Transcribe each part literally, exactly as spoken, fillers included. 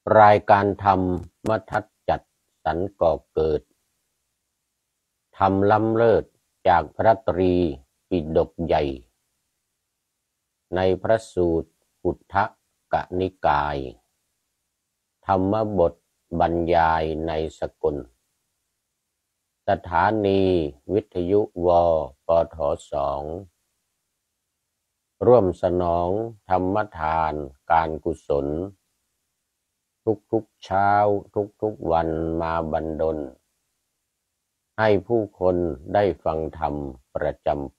รายการธรรมทัศน์จัดสรรก่อเกิดธรรมล้ำเลิศจากพระตรีปิฎกใหญ่ในพระสูตรอุทธกนิกายธรรมบทบรรยายในสกลสถานีวิทยุวปทสองร่วมสนองธรรมทานการกุศลทุกๆเช้าทุกๆวันมาบันดลให้ผู้คนได้ฟังธรรมประจำไป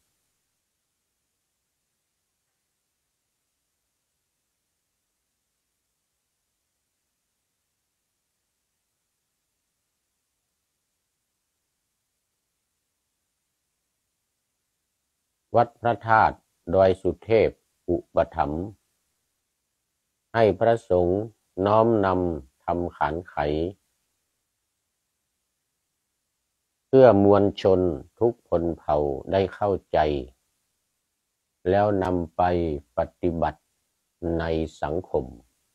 วัดพระธาตุดอยสุเทพอุปถัมภ์ให้พระสงฆ์น้อมนำทำขันไขเพื่อมวลชนทุกพลเผ่าได้เข้าใจแล้วนำไปปฏิบัติในสังคม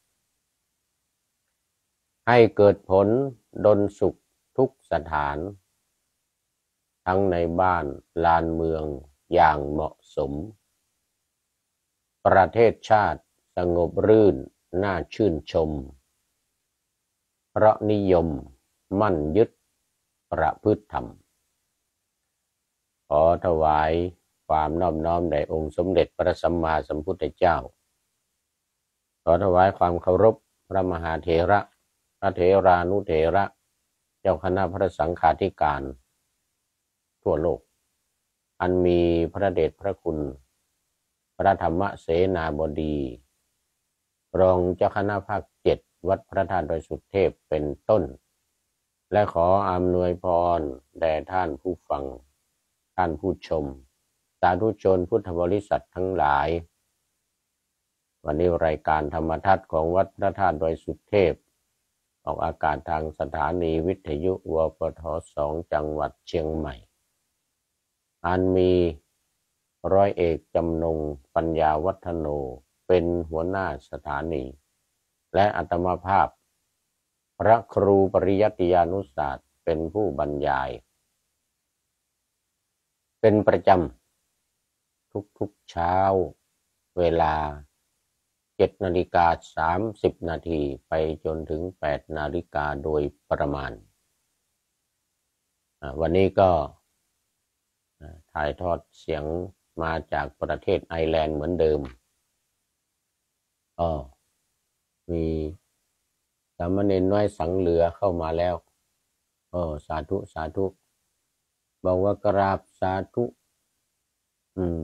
ให้เกิดผลดลสุขทุกสถานทั้งในบ้านลานเมืองอย่างเหมาะสมประเทศชาติสงบรื่นน่าชื่นชมเพราะนิยมมั่นยึดประพฤติธรรมขอถวายความนอบน้อมแด่องค์สมเด็จพระสัมมาสัมพุทธเจ้าขอถวายความเคารพพระมหาเถระพระเถรานุเถระเจ้าคณะพระสังฆาธิการทั่วโลกอันมีพระเดชพระคุณพระธรรมเสนาบดีรองเจ้าคณะภาคเจ็ดวัดพระธาตุดอยสุเทพเป็นต้นและขออำนวยพรแด่ท่านผู้ฟังท่านผู้ชมสาธุชนพุทธบริษัททั้งหลายวันนี้รายการธรรมทัศน์ของวัดพระธาตุดอยสุเทพออกอากาศทางสถานีวิทยุวปทสองจังหวัดเชียงใหม่อันมีร้อยเอกจำนงปัญญาวัฒโนเป็นหัวหน้าสถานีและอาตมาภาพพระครูปริยัติยานุศาสตร์เป็นผู้บรรยายเป็นประจำทุกๆเช้าเวลาเจ็ดนาฬิกาสามสิบนาทีไปจนถึงแปดนาฬิกาโดยประมาณวันนี้ก็ถ่ายทอดเสียงมาจากประเทศไอร์แลนด์เหมือนเดิมอ๋อมีสามเณรน้อยสังเหลือเข้ามาแล้วเออสาธุสาธุบอกว่ากราบสาธุอืม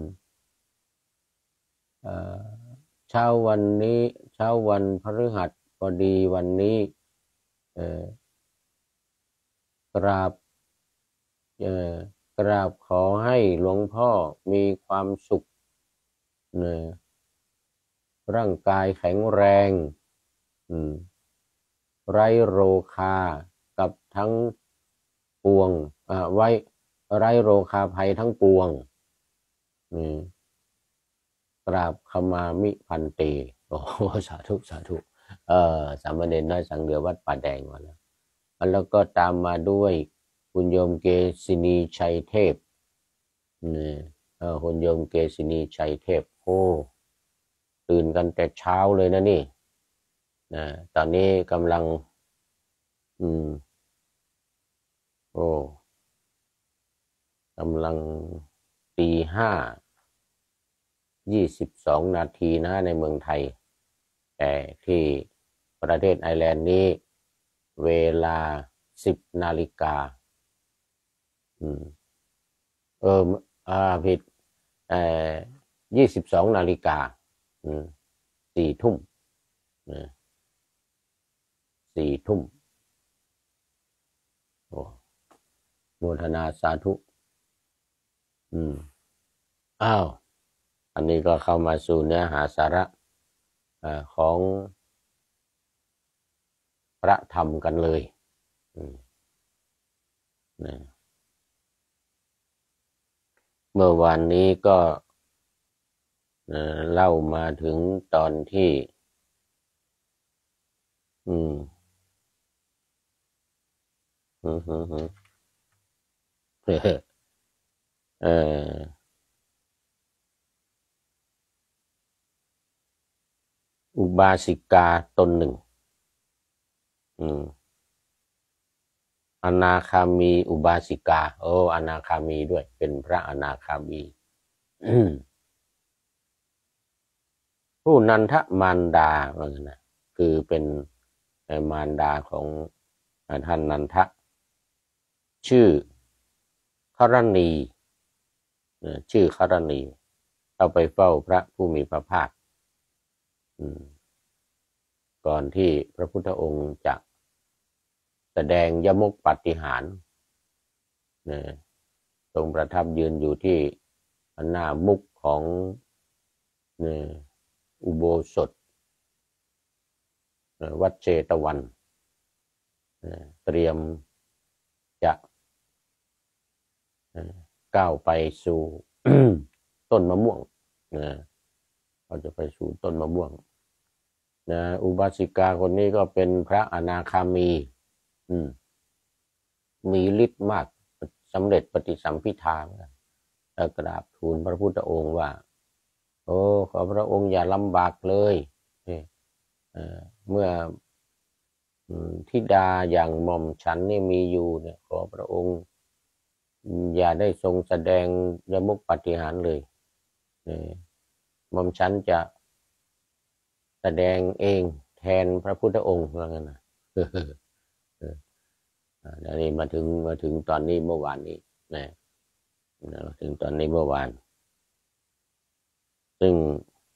เอ่อเช้าวันนี้เช้าวันพฤหัสบดีวันนี้เอ่อกราบเอ่อกราบขอให้หลวงพ่อมีความสุขเนี่ยร่างกายแข็งแรงอืมไร้โรคากับทั้งปวงอ่าไว้ไร้โรคาภัยทั้งปวงอืมกราบขมามิพันเตโอ้สาธุสาธุเออสามเณรน้อยสังเหลือวัดป่าแดงมาแล้วแล้วก็ตามมาด้วยคุณโยมเกษินีชัยเทพนี่เออคุณโยมเกษินีชัยเทพโอ้ตื่นกันแต่เช้าเลยนะนี่นะตอนนี้กำลังอืมโอ้กำลังตีห้ายี่สิบสองนาทีนะในเมืองไทยแต่ที่ประเทศไอร์แลนด์นี้เวลาสิบนาฬิกาอืมเอออ่าผิดเอ่อยี่สิบสองนาฬิกาอืมสี่ทุ่มสี่ทุ่มโอ้โมทนาสาธุอืมอ้าวอันนี้ก็เข้ามาสู่เนื้อหาสาระของพระธรรมกันเลยเมื่อวานนี้ก็เล่ามาถึงตอนที่อืมอืมอืมอืมเอออุบาสิกาตนหนึ่งอืมอนาคามีอุบาสิกาโอ้อนาคามีด้วยเป็นพระอนาคามีผู้นันทมารดาว่างั้นนะคือเป็นมารดาของท่านนันทะชื่อครณีชื่อครณีเข้าไปเฝ้าพระผู้มีพระภาคก่อนที่พระพุทธองค์จะแสดงยมกปาฏิหาริย์ทรงประทับยืนอยู่ที่หน้ามุขของอุโบสถวัดเชตวันเตรียมจะก้าวไปสู่ต้นมะม่วงเขาจะไปสู่ต้นมะม่วงนะอุบาสิกาคนนี้ก็เป็นพระอนาคามีมีฤทธิ์มากสำเร็จปฏิสัมภิทาแล้วกราบทูลพระพุทธองค์ว่าโอ้ขอพระองค์อย่าลำบากเลยเมื่อธิดาอย่างหม่อมฉันนี่มีอยู่เนี่ยขอพระองค์อย่าได้ทรงแสดงยมกปาฏิหาริย์เลยหม่อมฉันจะแสดงเองแทนพระพุทธองค์ว่างั้นนะเดี๋ยวนี้มาถึงมาถึงตอนนี้เมื่อวานนี้นะมาถึงตอนนี้เมื่อวานซึ่ง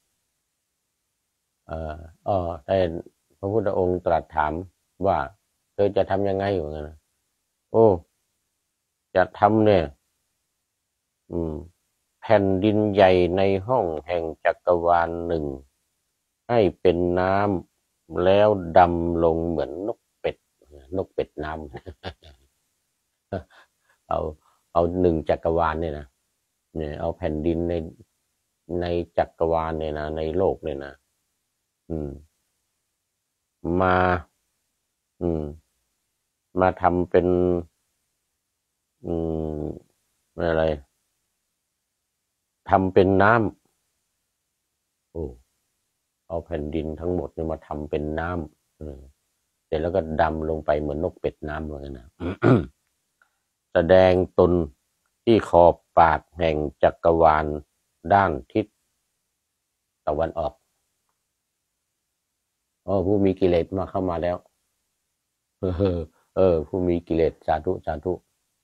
เอ่ออ๋อได้พระพุทธองค์ตรัสถามว่าเธอจะทำยังไงอยู่งั้นนะโอ้จะทำเนี่ยอืมแผ่นดินใหญ่ในห้องแห่งจักรวาลหนึ่งให้เป็นน้ำแล้วดำลงเหมือนนกเป็ดนกเป็ดน้ำเอาเอาหนึ่งจักรวาลเนี่ยนะเนี่ยเอาแผ่นดินในในจักรวาลเนี่ยนะในโลกเนี่ยนะอืมมาอืมมาทำเป็นอืมอะไรทำเป็นน้ำโอ้เอาแผ่นดินทั้งหมดเนี่ยมาทำเป็นน้ำเสร็จแล้วก็ดำลงไปเหมือนนกเป็ดน้ำเหมือนกันนะ แสดงตนที่ขอบปากแห่งจักรวาลด้านทิศตะวันออกอ๋อผู้มีกิเลสมาเข้ามาแล้วเออเออผู้มีกิเลสสาธุสาธุ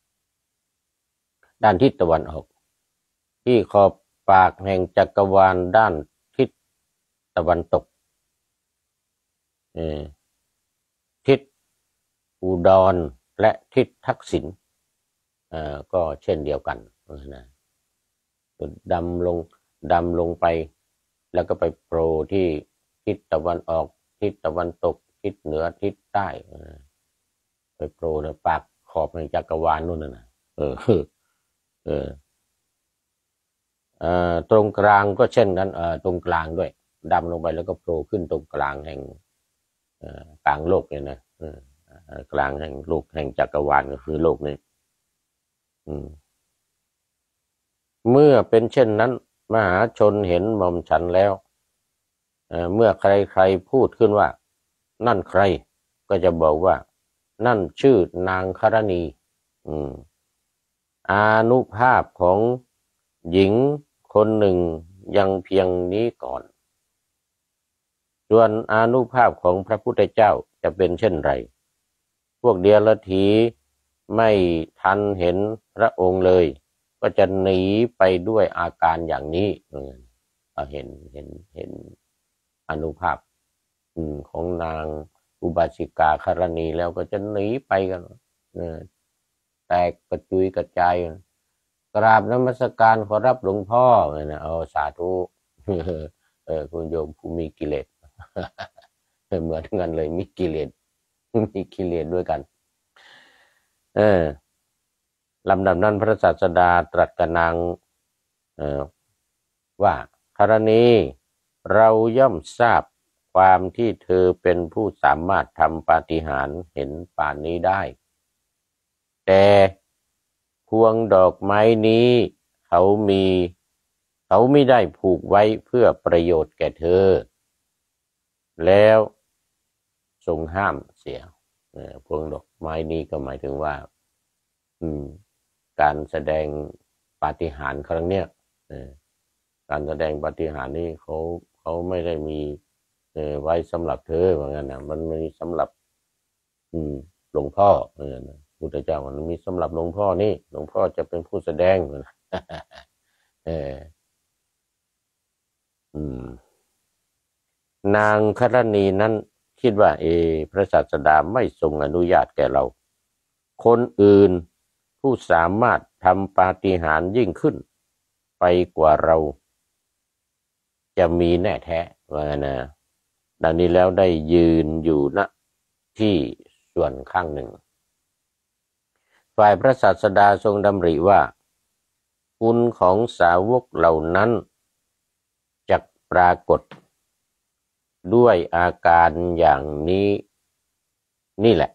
ด้านทิศตะวันออกที่ขอบปากแห่งจักรวาลด้านทิศตะวันตกเออทิศอุดรและทิศทักษิณเอ่อก็เช่นเดียวกันนะดำลงดำลงไปแล้วก็ไปโผล่ที่ทิศตะวันออกทิศตะวันตกทิศเหนือทิศใต้ไปโผล่ในปากขอบในจักรวาลนู่นน่ะเออเออเอ่อตรงกลางก็เช่นกันเอ่อตรงกลางด้วยดำลงไปแล้วก็โผล่ขึ้นตรงกลางแห่งเอ่อกลางโลกเนี่ยนะเออกลางแห่งโลกแห่งจักรวาลก็คือโลกนี้อืมเมื่อเป็นเช่นนั้นมหาชนเห็นหม่อมฉันแล้วเอ่อเมื่อใครๆพูดขึ้นว่านั่นใครก็จะบอกว่านั่นชื่อนางครณีอืมอานุภาพของหญิงคนหนึ่งยังเพียงนี้ก่อนส่วนอานุภาพของพระพุทธเจ้าจะเป็นเช่นไรพวกเดียรถีไม่ทันเห็นพระองค์เลยก็จะหนีไปด้วยอาการอย่างนี้เห็นเห็นเห็นอานุภาพของนางอุบาสิกาครณีแล้วก็จะหนีไปกันแตกกระจุยกระจายกราบนมัสการขอรับหลวงพ่อเนี่ยนะเอาสาธุเออคุณโยมผู้มีกิเลสเหมือนกันเลยมีกิเลสมีกิเลสด้วยกันเออลำดับนั้นพระศาสดาตรัสกับนางเออว่าธรณีเราย่อมทราบความที่เธอเป็นผู้สามารถทำปาฏิหาริย์เห็นป่านนี้ได้แต่พวงดอกไม้นี้เขามีเขาไม่ได้ผูกไว้เพื่อประโยชน์แก่เธอแล้วทรงห้ามเสียพวงดอกไม้นี้ก็หมายถึงว่าอืมการแสดงปาฏิหาริย์ครั้งเนี้ยการแสดงปาฏิหาริย์นี้เขาเขาไม่ได้มีไว้สำหรับเธอเหมือนกันนะมันมีสำหรับอืมหลวงพ่อเออพุทธเจ้ามันมีสำหรับหลวงพ่อนี่หลวงพ่อจะเป็นผู้แสดงเอออืมนางครณีนั้นคิดว่าเอพระศาสดาไม่ทรงอนุญาตแก่เราคนอื่นผู้สามารถทำปาฏิหาริย์ยิ่งขึ้นไปกว่าเราจะมีแน่แท้ว่านะดังนี้แล้วได้ยืนอยู่ณที่ส่วนข้างหนึ่งฝ่ายพระศาสดาทรงดำริว่าคุณของสาวกเหล่านั้นจะปรากฏด้วยอาการอย่างนี้นี่แหละ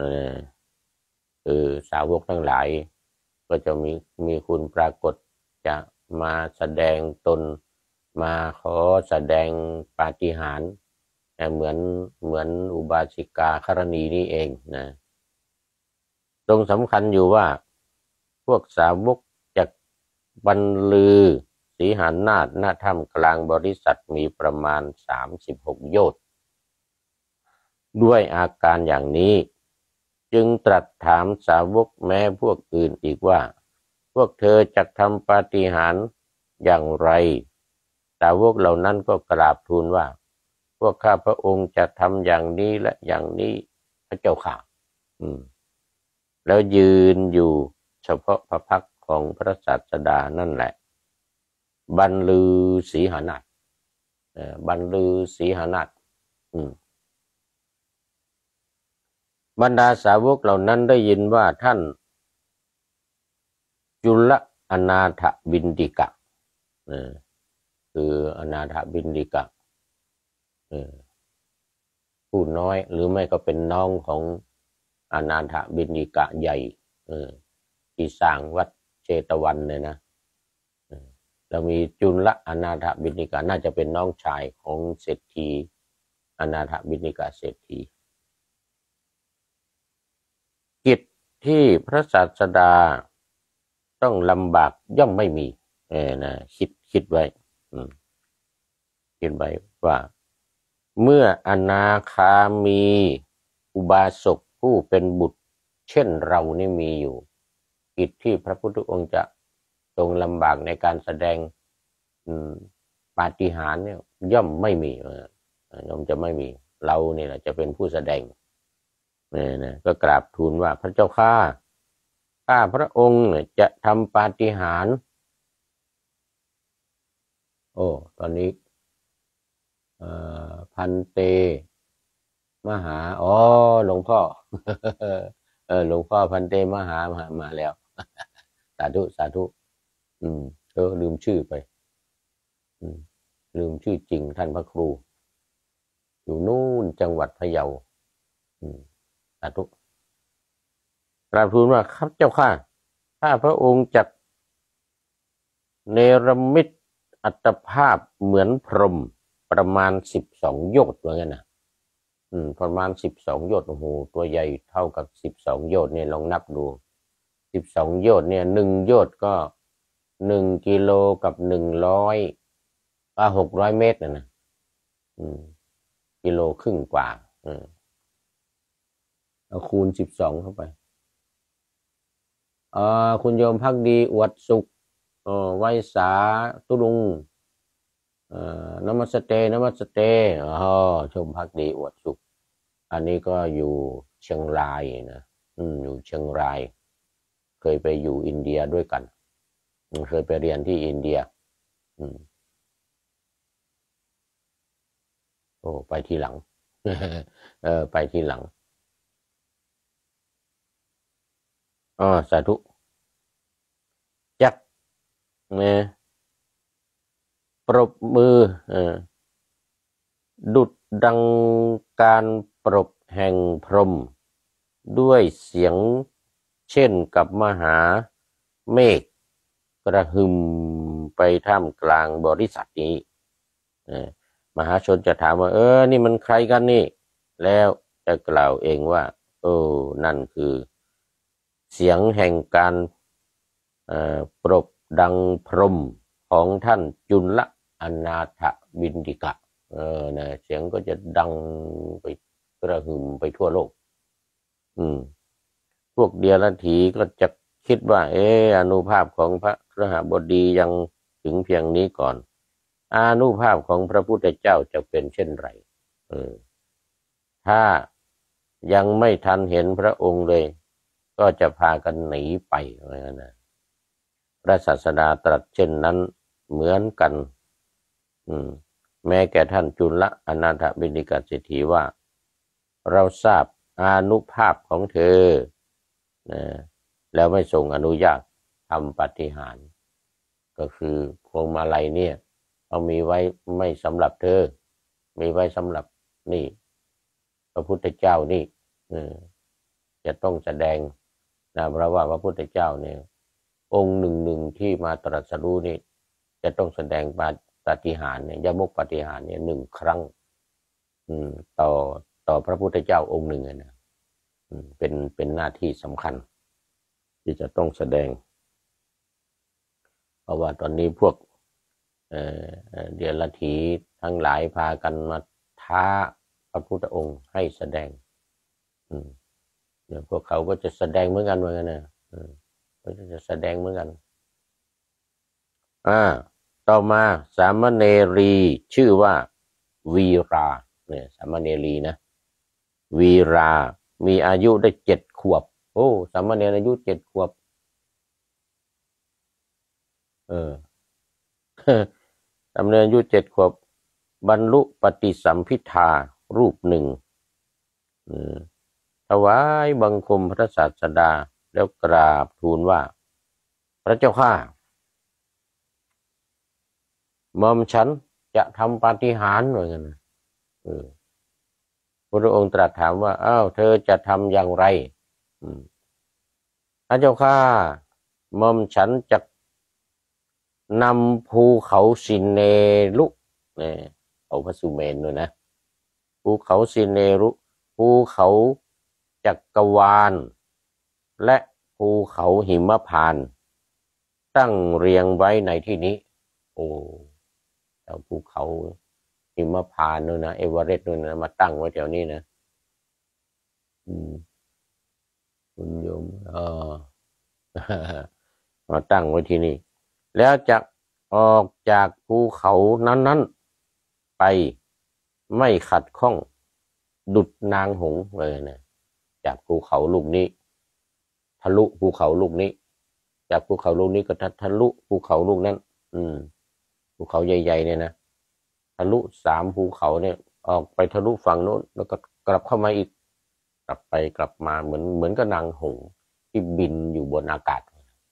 คือสาวกทั้งหลายก็จะมีมีคุณปรากฏจะมาแสดงตนมาขอแสดงปาฏิหาริย์เหมือนเหมือนอุบาสิกาครณีนี่เองนะตรงสำคัญอยู่ว่าพวกสาวกจะบรรลือสีหานาฏณถ้ำกลางบริษัทมีประมาณสามสิบหกโยชน์ด้วยอาการอย่างนี้จึงตรัสถามสาวกแม้พวกอื่นอีกว่าพวกเธอจะทำปาฏิหาริย์อย่างไรสาวกเหล่านั้นก็กราบทูลว่าพวกข้าพระองค์จะทำอย่างนี้และอย่างนี้พระเจ้าค่ะอืมแล้วยืนอยู่เฉพาะพระพักตร์ของพระศาสดานั่นแหละบรรลือสีหนาฏบรรลือสีหนาฏบรรดาสาวกเหล่านั้นได้ยินว่าท่านจุลอนาถบิณฑิกะคืออนาถบิณฑิกะผู้น้อยหรือไม่ก็เป็นน้องของอนาถบิณฑิกะใหญ่ที่สร้างวัดเชตวันเลยนะเรามีจุลอนาถบิณฑิกะน่าจะเป็นน้องชายของเศรษฐีอนาถบิณฑิกะเศรษฐีกิจที่พระศาสดาต้องลำบากย่อมไม่มีเออนะคิดคิดไว้คิดไว้ว่าเมื่ออนาคามีอุบาสกผู้เป็นบุตรเช่นเรานี่มีอยู่กิจที่พระพุทธองค์จะทรงลำบากในการแสดงปาฏิหาริย์เนี่ยย่อมไม่มีย่อมจะไม่มีเราเนี่ยแหละจะเป็นผู้แสดงเนี่ยนะก็กราบทูลว่าพระเจ้าข้าข้าพระองค์จะทำปาฏิหาริย์โอ้ตอนนี้พันเตมหาอ๋อหลวงพ่อเออหลวงพ่อพันเตมหามามาแล้วสาธุสาธุอืมเออลืมชื่อไปอืมลืมชื่อจริงท่านพระครูอยู่นู่นจังหวัดพะเยาอืมสาธุกราบทูลว่าครับเจ้าข้าข้าพระองค์จักเนรมิตอัตภาพเหมือนพรหมประมาณสิบสองโยชน์ว่างั้นนะอืมประมาณสิบสองโยชน์โอ้โหตัวใหญ่เท่ากับสิบสองโยชน์เนี่ยลองนับดูสิบสองโยชน์เนี่ยหนึ่งโยชน์ก็หนึ่งกิโลกับหนึ่งร้อยก็หกร้อยเมตรนะนะอืมกิโลครึ่งกว่าอืมเอาคูณสิบสองเข้าไปเอ่อคุณโยมภักดีอวดสุขเอ่อไวสาตุลุงเอ่อนมัสเตนมัสเตอ๋อชมภักดีอวดสุขอันนี้ก็อยู่เชียงรายนะอืมอยู่เชียงรายเคยไปอยู่อินเดียด้วยกันเคยไปเรียนที่อินเดียอืมโอ้ไปทีหลังเออไปทีหลังอ๋อสาธุจักเนี่ยปรบมือเออดุจดังการปรบแห่งพรหมด้วยเสียงเช่นกับมหาเมฆกระหึ่มไปท่ามกลางบริษัทนี้มหาชนจะถามว่าเออนี่มันใครกันนี่แล้วจะกล่าวเองว่าโอ้นั่นคือเสียงแห่งการปรบดังพรหมของท่านจุลอนาถบิณฑิกะเออนะเสียงก็จะดังไปกระหึ่มไปทั่วโลกอืมพวกเดียรถีก็จะคิดว่าเอออานุภาพของพระคฤหบดียังถึงเพียงนี้ก่อนอานุภาพของพระพุทธเจ้าจะเป็นเช่นไรเออถ้ายังไม่ทันเห็นพระองค์เลยก็จะพากันหนีไปอะไรนั่นนะพระศาสดาตรัสเช่นนั้นเหมือนกันอืมแม้แก่ท่านจุลอนาถบิณฑิกเศรษฐีว่าเราทราบอานุภาพของเธอนะแล้วไม่ทรงอนุญาตทำปาฏิหาริย์ก็คือพวงมาลัยเนี่ยเอามีไว้ไม่สำหรับเธอมีไว้สำหรับนี่พระพุทธเจ้านี่จะต้องแสดงนะเพราะว่าพระพุทธเจ้าเนี่ยองค์หนึ่งหนึ่งที่มาตรัสรู้นี่จะต้องแสดงปาฏิหาริย์เนี่ยยมกปาฏิหาริย์เนี่ยหนึ่งครั้งต่อต่อพระพุทธเจ้าองค์หนึ่งนะเป็นเป็นหน้าที่สำคัญที่จะต้องแสดงเพราะว่าตอนนี้พวกเอ่อเดียรถีทั้งหลายพากันมาท้าพระพุทธองค์ให้แสดงอืมเดี๋ยวพวกเขาก็จะแสดงเหมือนกันเหมือนกันนะอืมก็จะแสดงเหมือนกันอ่าต่อมาสามเณรีชื่อว่าวีราเนี่ยสามเณรีนะวีรามีอายุได้เจ็ดขวบโอ้สามเณรอายุเจ็ดขวบเออสามเณรอายุเจ็ดขวบบรรลุปฏิสัมภิทารูปหนึ่งถวายบังคมพระศาสดาแล้วกราบทูลว่าพระเจ้าข้าหม่อมฉันจะทำปาฏิหาริย์เหมือนกันนะพระองค์ตรัสถามว่าอ้าวเธอจะทำอย่างไรพระเจ้าข้าหม่อมฉันจะนำภูเขาสิเนรุเนี่ยเขาพระสุเมนด้วยนะภูเขาสิเนรุภูเขาจักรวาลและภูเขาหิมพานต์ตั้งเรียงไว้ในที่นี้โอ้แล้วภูเขาหิมพานต์ด้วยนะเอเวอเรสต์ด้วยนะมาตั้งไว้แถวนี้นะอืมคุณโยมเออมาตั้งไว้ที่นี่แล้วจะออกจากภูเขานั้นๆไปไม่ขัดข้องดุจนางหงส์เลยนะจากภูเขาลูกนี้ทะลุภูเขาลูกนี้จากภูเขาลูกนี้ก็ทะลุภูเขาลูกนั้นอืมภูเขาใหญ่ๆเนี่ยนะทะลุสามภูเขาเนี่ยออกไปทะลุฝั่งโน้นแล้วก็กลับเข้ามาอีกกลับไปกลับมาเหมือนเหมือนกับนางหงส์ที่บินอยู่บนอากาศ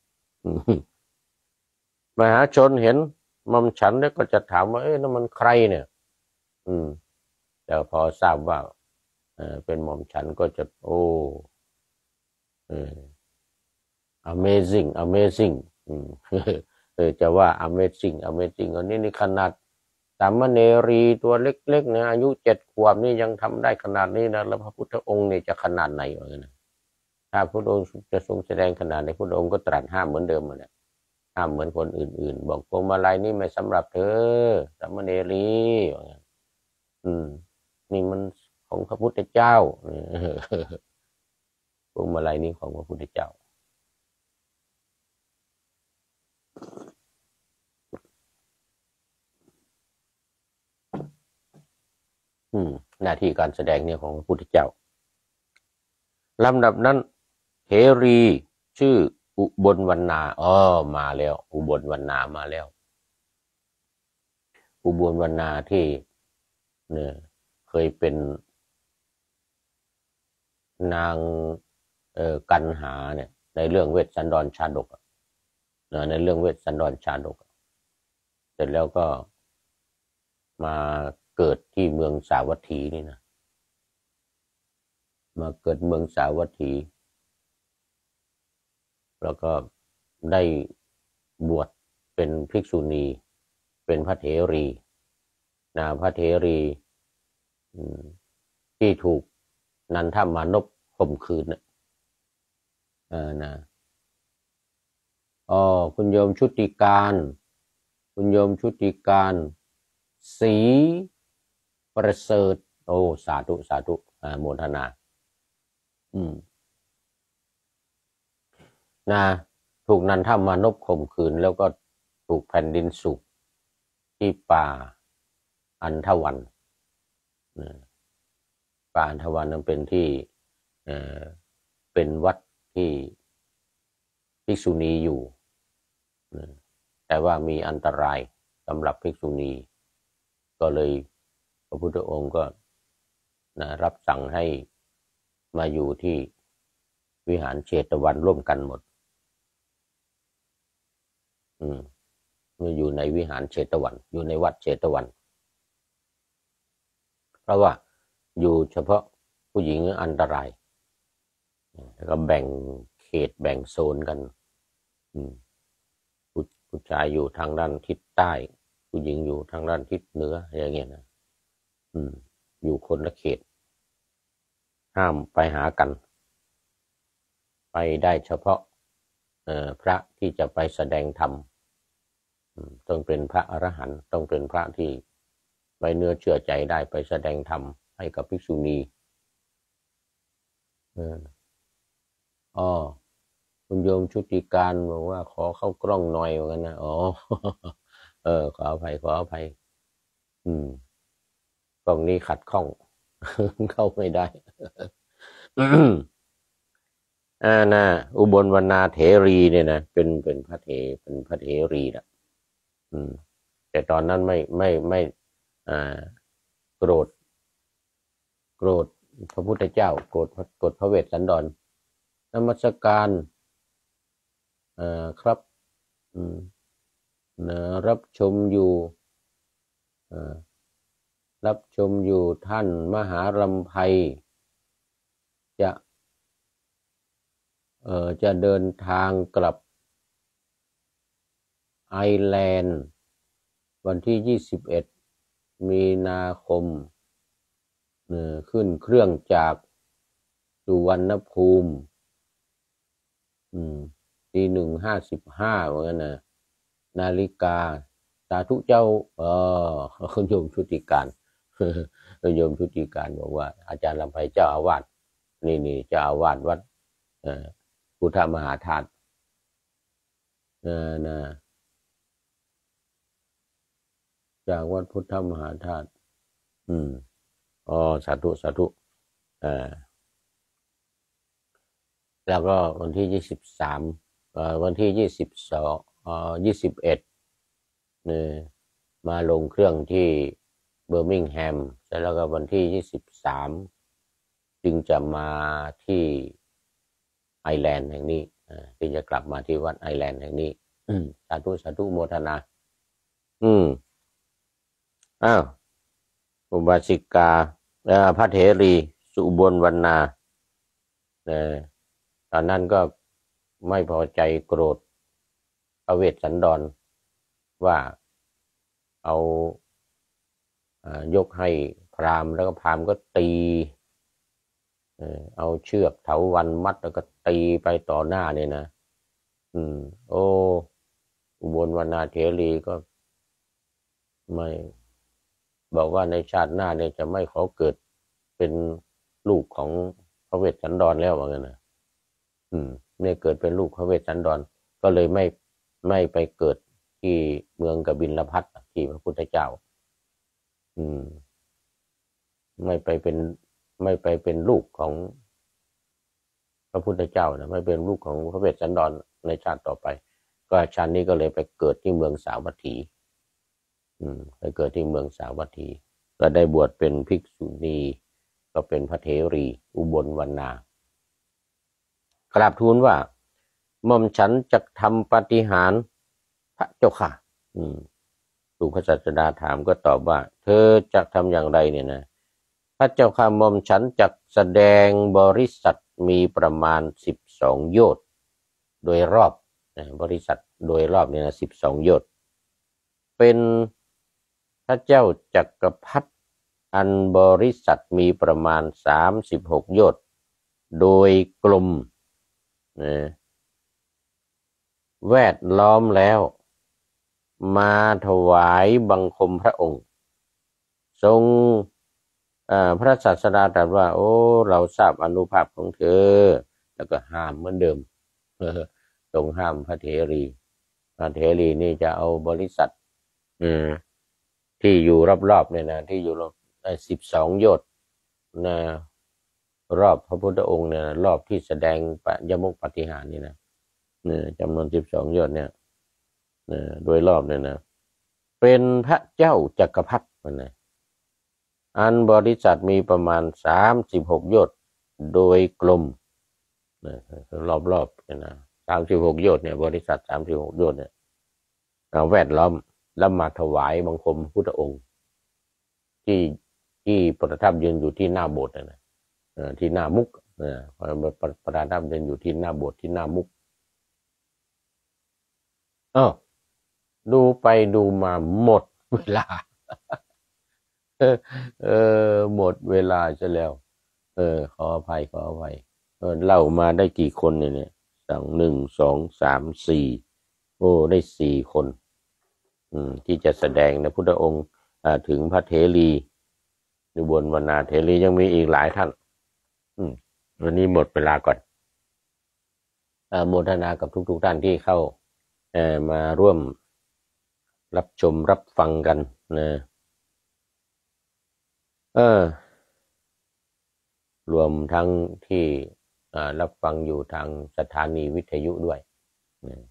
มหาชนเห็นหม่อมฉันแล้วก็จะถามว่าเอ๊ะนั่นมันใครเนี่ยอืมแต่พอทราบว่าเออเป็นหม่อมฉันก็จะโอ้เออ amazing amazing อืมเออจะว่า amazing amazing อันนี้นี่ขนาดสามเณรีตัวเล็กๆนะอายุเจ็ดขวบนี่ยังทำได้ขนาดนี้นะแล้วพระพุทธองค์นี่จะขนาดไหนวะเนี่ยถ้าพระองค์จะทรงแสดงขนาดไหนพระองค์ก็ตรัสห้ามเหมือนเดิมเลย ห้ามเหมือนคนอื่นๆบอกพวงมาลัยนี่ไม่สำหรับเธอสามเณรีอืมนี่มันของพระพุทธเจ้าพวงมาลัยนี่ของพระพุทธเจ้าอืมหน้าที่การแสดงเนี่ยของพระพุทธเจ้าลำดับนั้นเถรีชื่ออุบลวรรณาอ๋อมาแล้วอุบลวรรณามาแล้วอุบลวรรณาที่เนี่ยเคยเป็นนางเอ่อกันหาเนี่ยในเรื่องเวสสันดรชาดกในเรื่องเวสสันดรชาดกเสร็จแล้วก็มาเกิดที่เมืองสาวัตถีนี่นะมาเกิดเมืองสาวัตถีแล้วก็ได้บวชเป็นภิกษุณีเป็นพระเถรีนะพระเถรีที่ถูกนันทมานพข่มขืนนะเออนะอ๋อคุณโยมชุติการคุณโยมชุติการศรีประเสริฐโอ้สาธุสาธุอ่าโมทนาอืมนะถูกนันทมานพข่มขืนแล้วก็ถูกแผ่นดินสุกที่ป่าอันทวันป่าอันทวันนั้นเป็นที่เอ่อเป็นวัดที่ภิกษุณีอยู่แต่ว่ามีอันตรายสำหรับภิกษุณีก็เลยพระพุทธองค์ก็นะรับสั่งให้มาอยู่ที่วิหารเชตวันร่วมกันหมดอืมมาอยู่ในวิหารเชตวันอยู่ในวัดเชตวันเพราะว่าอยู่เฉพาะผู้หญิงอันตรายแล้วก็แบ่งเขตแบ่งโซนกันอืมผู้ผู้ชายอยู่ทางด้านทิศใต้ผู้หญิงอยู่ทางด้านทิศเหนืออย่างเงี้ยนะอืมอยู่คนละเขตห้ามไปหากันไปได้เฉพาะเอ่อพระที่จะไปแสดงธรรมต้องเป็นพระอรหันต์ต้องเป็นพระที่ไว้เนื้อเชื่อใจได้ไปแสดงธรรมให้กับภิกษุณีเอออ๋อคุณโยมชุติการบอกว่าขอเข้ากล้องหน่อยเหมือนกันนะอ๋อเออขออภัยขออภัยอืมกล้องนี้ขัดข้องเข้าไม่ได้อ่านะอุบลวรรณาเถรีเนี่ยนะเป็นเป็นพระเถเป็นพระเถรีนะอืมแต่ตอนนั้นไม่ไม่ไม่อ่าโกรธโกรธพระพุทธเจ้าโกรธโกรธพระเวสสันดรนมัสการอ่าครับอืมนะรับชมอยู่อ่ารับชมอยู่ท่านมหาลำไพจะเอ่อจะเดินทางกลับไอร์แลนด์วันที่ยี่สิบเอ็ดมีนาคมเอ่อขึ้นเครื่องจากสุวรรณภูมิอืมตีหนึ่งห้าสิบห้าเหมือนกันนะนาฬิกาสาธุเจ้าเออคุณโยมชุติการคุณโยมชุติการบอกว่าอาจารย์ลำไพเจ้าอาวาสนี่นี่เจ้าอาวาสวัดเอ่อพุทธมหาธาตุเออนะจากวัดพุทธมหาธาตุอืมอ๋อสาธุสาธุเอ่อแล้วก็วันที่ยี่สิบสามเอ่อวันที่ยี่สิบสองเอ่อยี่สิบเอ็ดเนี่ยมาลงเครื่องที่เบอร์มิงแฮมแล้วก็วันที่ยี่สิบสามจึงจะมาที่ไอร์แลนด์แห่งนี้จึงจะกลับมาที่วัดไอร์แลนด์แห่งนี้สาธุสาธุโมทนาอืมอ้าวอุบาสิกาพระเถรีสุบลวรรณาตอนนั้นก็ไม่พอใจโกรธพระเวสสันดรว่าเอายกให้พราหมณ์แล้วก็พราหมณ์ก็ตีเอาเชือกเถาวัลย์มัดแล้วก็ตีไปต่อหน้าเนี่ยนะอืมโอ้อุบลวรรณาเถรีก็ไม่บอกว่าในชาติหน้าเนี่ยจะไม่ขอเกิดเป็นลูกของพระเวสสันดรแล้วว่างั้นนะอืมเนี่ยเกิดเป็นลูกพระเวสสันดรก็เลยไม่ไม่ไปเกิดที่เมืองกบิลพัสดุที่พระพุทธเจ้าอืมไม่ไปเป็นไม่ไปเป็นลูกของพระพุทธเจ้านะไม่เป็นลูกของพระเวสสันดรในชาติต่อไปก็ชาตินี้ก็เลยไปเกิดที่เมืองสาวัตถีอืมไปเกิดที่เมืองสาวัตถีก็ได้บวชเป็นภิกษุณีก็เป็นพระเถรีอุบลวรรณากราบทูลว่าหม่อมฉันจะทำปาฏิหาริย์พระเจ้าค่ะอืมถูกพระศาสดาถามก็ตอบว่าเธอจะทำอย่างไรเนี่ยนะพระเจ้าข้าหม่อมฉันจักแสดงบริษัทมีประมาณสิบสองโยชน์โดยรอบนะบริษัทโดยรอบเนี่ยนะสิบสองโยชน์เป็นพระเจ้าจักรพรรดิอันบริษัทมีประมาณสามสิบหกโยชน์โดยกลมนะแวดล้อมแล้วมาถวายบังคมพระองค์ทรงพระศาสดาตรัสว่าโอ้เราทราบอนุภาพของเธอแล้วก็ห้ามเหมือนเดิมทรงห้ามพระเถรีพระเถรีนี่จะเอาบริษัทที่อยู่รอบๆเนี่ยนะที่อยู่รอบสิบสองโยชน์นะรอบพระพุทธองค์เนี่ยรอบที่แสดงปยมุขปาฏิหาริย์นี่นะเนี่ยจำนวนสิบสองโยชน์เนี่ยโดยรอบเนี่ยนะเป็นพระเจ้าจักรพรรดิมันนะอันบริษัทมีประมาณสามสิบหกโยชน์โดยกลมนะรอบๆเนี่ยนะสามสิบหกโยชน์เนี่ยบริษัทสามสิบหกโยชน์เนี่ยแวดล้อมแล้วมาถวายบังคมพุทธองค์ที่ที่ประทับยืนอยู่ที่หน้าโบสถ์นะที่หน้ามุกนะประทับยืนอยู่ที่หน้าโบสถ์ที่หน้ามุกเออดูไปดูมาหมดเวลาเออเออหมดเวลาซะแล้วเออขออภัยขออภัยเออเล่ามาได้กี่คนเนี่ยเนี่ยสองหนึ่งสองสามสี่โอ้ได้สี่คนอืมที่จะแสดงนะพุทธองค์อ่าถึงพระเถรีนิบนวนาเถรียังมีอีกหลายท่านอืมวันนี้หมดเวลาก่อนอ่าโมทนากับทุกๆท่านที่เข้าเอ่อมาร่วมรับชมรับฟังกันนะเออรวมทั้งที่รับฟังอยู่ทางสถานีวิทยุด้วยนะ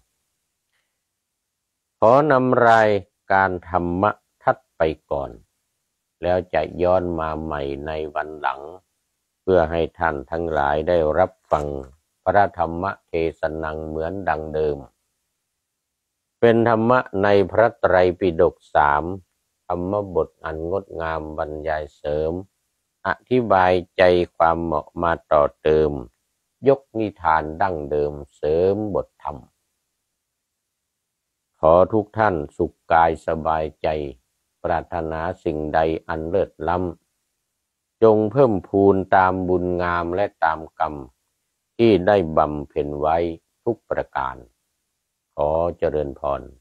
ขอนำรายการธรรมะทัดไปก่อนแล้วจะย้อนมาใหม่ในวันหลังเพื่อให้ท่านทั้งหลายได้รับฟังพระธรรมเทศนังเหมือนดังเดิมเป็นธรรมะในพระไตรปิฎกสามธรรมบทอันงดงามบรรยายเสริมอธิบายใจความเหมาะมาต่อเติมยกนิทานดั้งเดิมเสริมบทธรรมขอทุกท่านสุขกายสบายใจปรารถนาสิ่งใดอันเลิศล้ำจงเพิ่มพูนตามบุญงามและตามกรรมที่ได้บำเพ็ญไว้ทุกประการขอเจริญพร